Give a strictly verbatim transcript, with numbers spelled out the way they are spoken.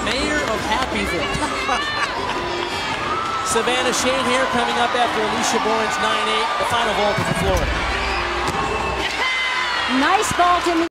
Mayor of Happyville. Savannah Shane here coming up after Alicia Bourne's nine eight, the final vault for Florida. Nice vault in the